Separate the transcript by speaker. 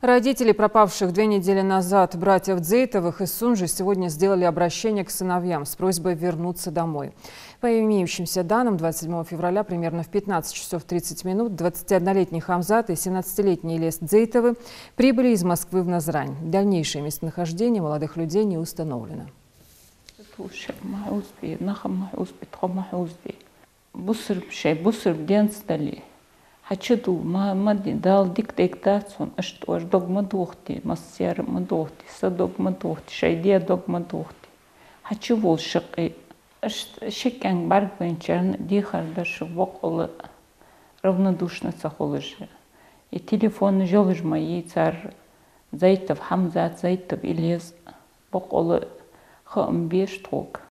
Speaker 1: Родители пропавших 2 недели назад братьев Дзейтовых из Сунжи сегодня сделали обращение к сыновьям с просьбой вернуться домой. По имеющимся данным, 27 февраля примерно в 15 часов 30 минут 21-летний Хамзат и 17-летний Ильяс Дзейтовы прибыли из Москвы в Назрань. Дальнейшее местонахождение молодых людей не установлено.
Speaker 2: Хачаду мади дал диктатсон, что аж догма дохти, массер мадохти, садок мадохти, шайдия догма дохти. Хачу волшаки, шикан барбенчан дихар даже вокол равнодушно сахолыжи. И телефон жолж мои цар Зайтов Хамзат, Зайтов Ильяс, вокол хамбеш ток.